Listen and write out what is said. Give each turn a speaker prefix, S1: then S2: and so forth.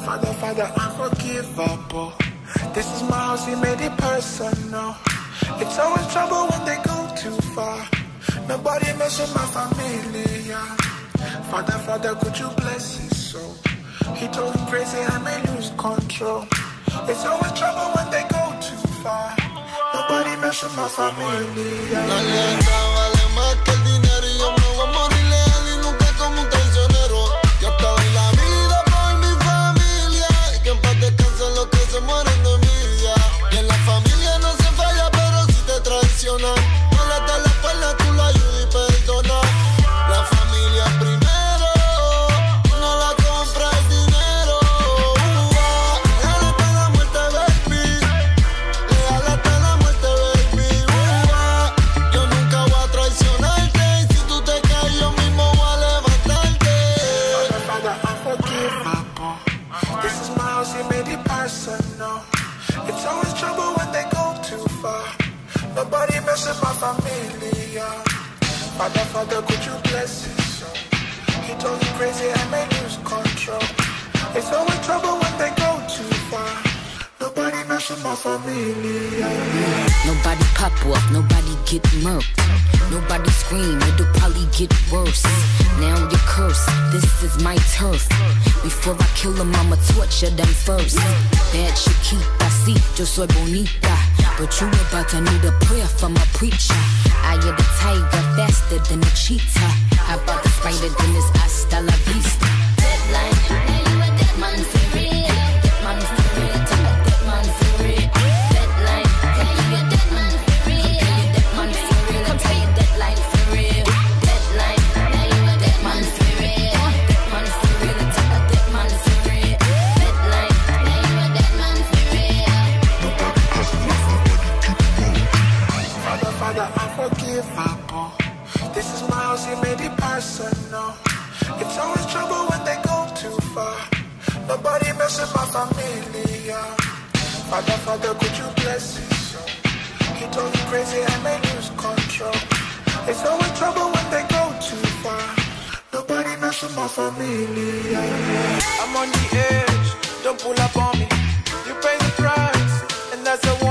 S1: Father, unforgivable. This is my house, he made it personal. It's always trouble when they go too far. Nobody mention my familia. Father, could you bless his soul? He told him crazy, I may lose control. It's always trouble when they go too far. Nobody mention my familia.
S2: La lealtad vale más que el dinero y yo me voy a morir leal y nunca como un traicionero. Yo te doy la vida por mi familia y que en paz descansen los que se mueren de envidia. Y en la familia no se falla, pero si te traicionan, no le das la espalda, tú la ayudas y perdonas. La familia primero, no la compra el dinero. Leal hasta la muerte, baby. Leal hasta la muerte, baby. Yo nunca voy a traicionarte y si tú te caes yo mismo voy a levantarte.
S1: Father, unforgivable. This is my house, he made it personal. It's always trouble when they go too far. Nobody mention my familia. Father, could you bless his soul? He told me crazy, I may lose control. It's always trouble when they go too far. Nobody mention my familia.
S3: Nobody pop off, nobody get murked. Nobody scream, it'll probably get worse. Now you're cursed, this is my turf. Before I kill them, I'ma torture them first. Bad Chiquita, sí, yo soy bonita. But you about to need a prayer from a preacher. I am the tiger, faster than a cheetah. How about the spider, then it's hasta la vista. Deadline, now you a dead man for real. Dead man for real, tell a dead man for real. Deadline, now you a dead man for real. You dead man for real, I'll tell you deadline for real. Deadline, now you a dead man for real. Dead man for real, tell a dead man for real. Deadline, now you a dead man for real.
S1: Father, unforgivable. This is my house, he made it personal. It's always trouble when they go too far. Nobody mention my familia. Father, could you bless his soul? He told me crazy, I may lose control. It's always trouble when they go too far. Nobody mention my familia. I'm on the edge, don't pull up on me. You pay the price, and that's the one.